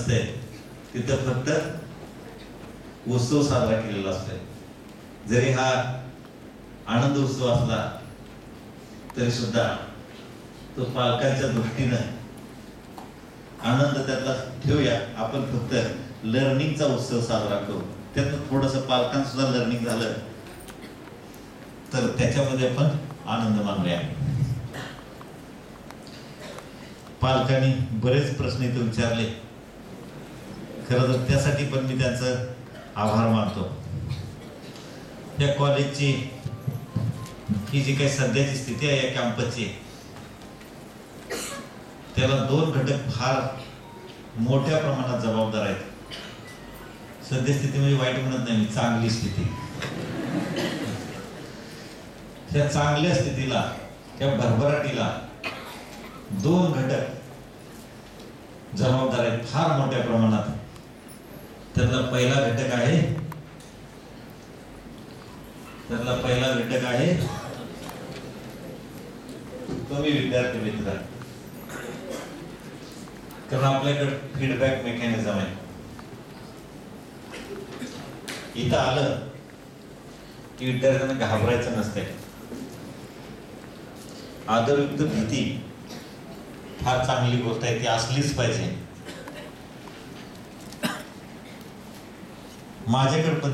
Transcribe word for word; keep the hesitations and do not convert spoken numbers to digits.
नसते, तिथं फक्त उत्सव साजरा केलेला असतोय. जरी हा आनंद उत्सव असला तरी सुद्धा तो पालकांच्या दृष्टीनं आनंद त्यातला ठेवूया. आपण फक्त लर्निंगचा उत्सव साजरा करू. त्यातनं थोडंसं पालकांचं सुद्धा लर्निंग झालं तर त्याच्यामध्ये पण आनंद मानूया. पालकांनी बरेच प्रश्न इथे विचारले. खरं तर त्यासाठी पण मी त्यांचं आभार मानतो. या कॉलेजची ही जी काही सध्याची स्थिती आहे या कॅम्पसची, त्याला दोन घटक फार मोठ्या प्रमाणात जबाबदार आहेत. सद्यस्थिती म्हणजे वाईट म्हणत नाही मी, चांगली स्थिती. त्या चांगल्या स्थितीला, त्या भरभराटीला दोन घटक जबाबदार आहेत फार मोठ्या प्रमाणात. त्यातला पहिला घटक आहे त्यातला पहिला घटक आहे तुम्ही विद्यार्थी मित्र. कारण आपल्याकडे फीडबॅक मेकॅनिझम आहे. इथं आलं की विद्यार्थ्यांना घाबरायचं नसते. आदरयुक्त भीती फार चांगली गोष्ट आहे, ती असलीच पाहिजे. माझ्याकडे पण